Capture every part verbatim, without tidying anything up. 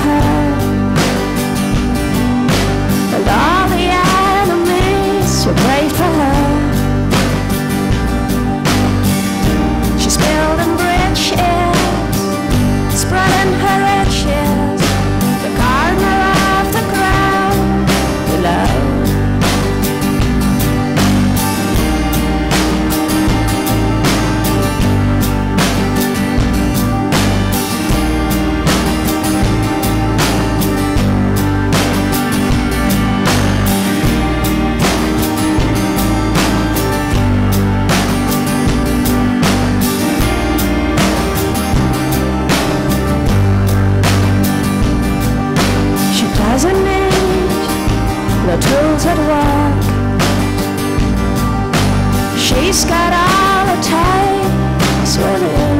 her, and all the enemies were prayed for her. She spilled in bridges, spreading her riches, the corner of the ground below. Doesn't need no tools at work. She's got all it takes within.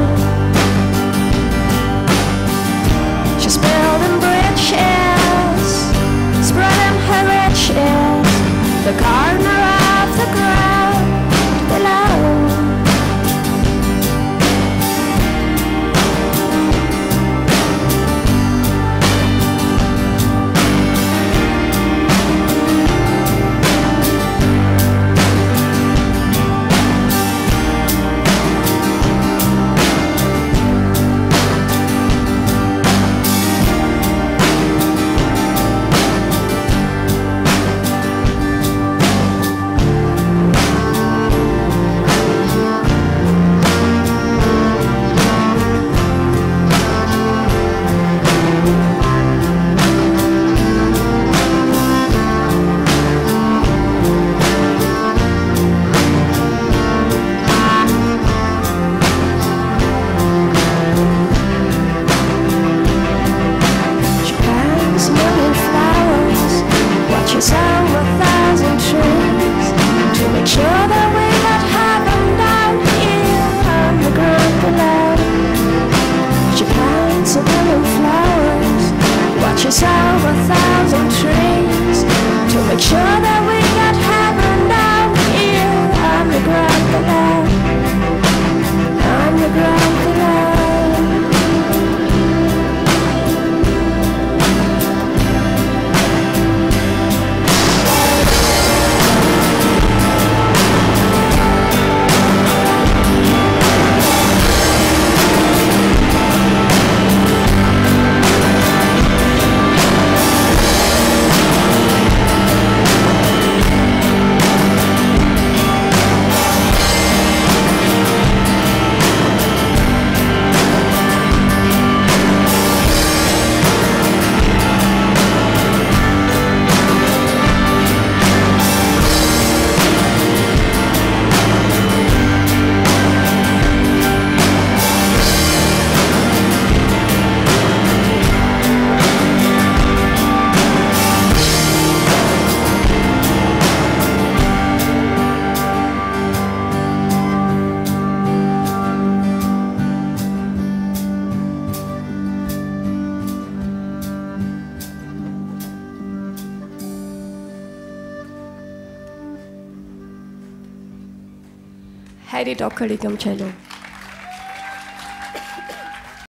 She's building bridges, spreading her riches, the corner of the ground below. Over a thousand trees to make sure that we got heaven down here on the ground below, on the ground below. Heidi Dockerlig am Cello.